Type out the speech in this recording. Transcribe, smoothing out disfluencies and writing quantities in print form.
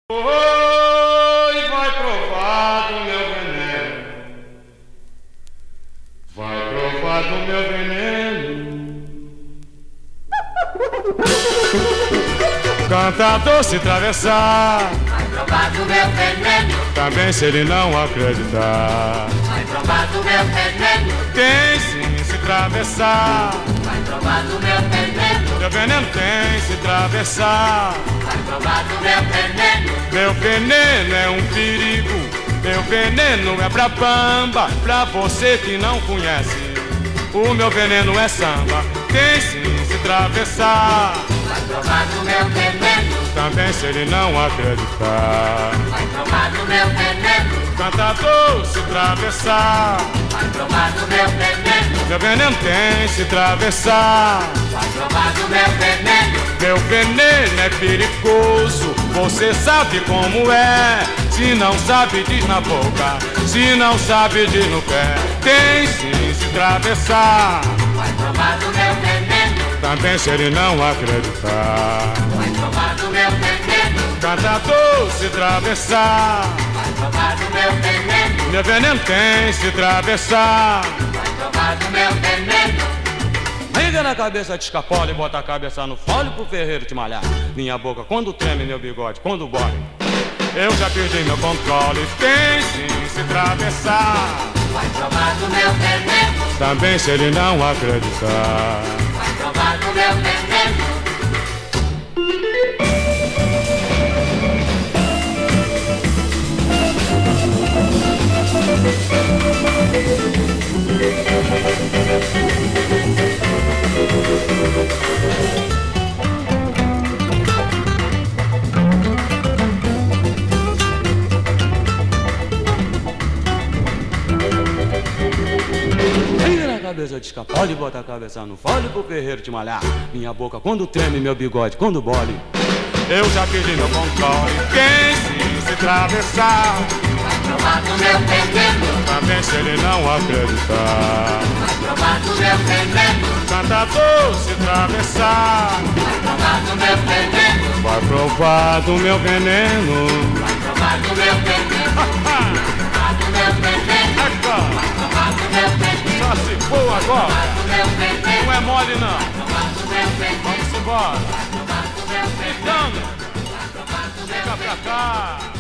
Oi, vai provar do meu veneno. Vai provar do meu veneno. Cantador se atravessar, vai provar do meu veneno. também se ele não acreditar. Vai provar do meu veneno. Tem sim se atravessar, Vai provar do meu veneno. meu veneno tem se atravessar. Vai provar do meu veneno. Meu veneno é um perigo, meu veneno é pra bamba. Pra você que não conhece, o meu veneno é samba. Tem sim se atravessar, Vai provar do meu veneno. também se ele não acreditar. Vai provar do meu veneno. Cantador se atravessar, Vai provar do meu veneno. meu veneno tem se atravessar. Vai provar do meu veneno. Meu veneno é perigoso, você sabe como é. Se não sabe, diz na boca, se não sabe, diz no pé. Tem sim se atravessar, Vai provar do meu veneno. também se ele não acreditar. Vai provar do meu veneno. Cantador se atravessar, Vai provar do meu veneno. meu veneno tem se atravessar. Vai provar do meu veneno. Liga na cabeça de escapola e bota a cabeça no fole pro ferreiro te malhar. Minha boca quando treme, meu bigode quando bole. Eu já perdi meu controle, tem sim se atravessar, Vai provar do meu veneno. também se ele não acreditar. Vai provar do meu veneno. Liga na cabeça de escapola e bota a cabeça no fole pro ferreiro te malhar. Minha boca quando treme, meu bigode quando bole. Eu já perdi meu controle, tem sim se atravessar, Vai provar do meu veneno. também se ele não acreditar. Vai provar do meu veneno. Cantador se atravessar, Vai provar do meu veneno. vai provar do meu veneno. Vai provar do meu veneno. Vai provar do meu veneno. Agora, Vai provar do meu veneno. só se for agora, Do meu veneno. não é mole não. Vai provar do meu veneno. Vamos embora. Vai provar do meu veneno. Então, Vai provar do meu fica pra cá.